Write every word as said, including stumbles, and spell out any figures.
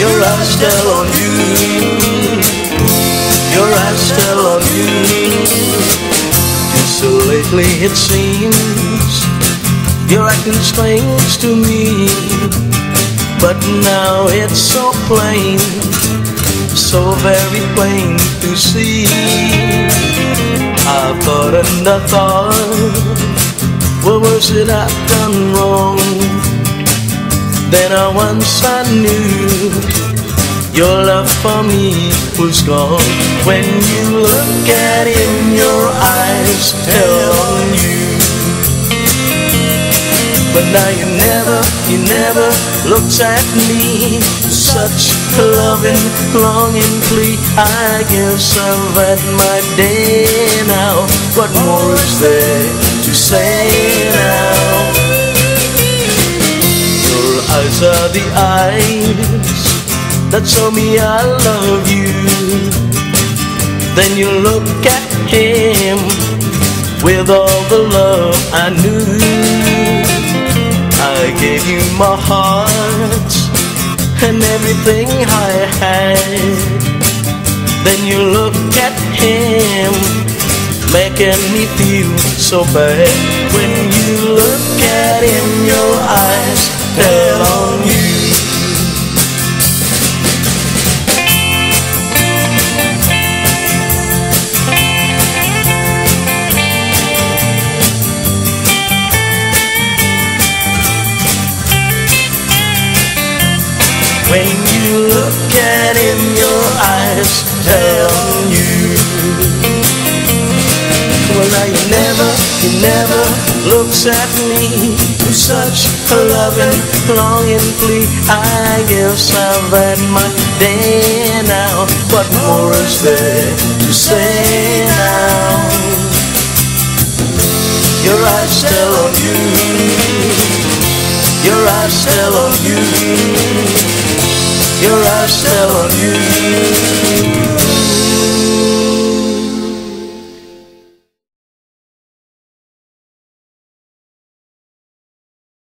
Your eyes tell on you. Your eyes tell on you. Just so lately it seems you're acting strange to me, but now it's so plain, so very plain to see. I thought and I thought, what was it I've done wrong? Then I once I knew your love for me was gone. When you look at in your eyes tell on you. But now you never, you never looked at me. Such a loving, longing plea. I guess I've had my day now. What more is there to say now? Your eyes are the eyes that show me I love you. Then you look at him with all the love I knew. I gave you my heart and everything I had. Then you look at him, making me feel so bad. When you look at him, your eyes tell on you. When you look at him, your eyes tell on you. Well, now you never, you never looks at me with such a loving, longing plea. I guess I've had my day now. What more is there to say now? Your eyes tell on you. Your eyes tell on you. Your eyes tell on you.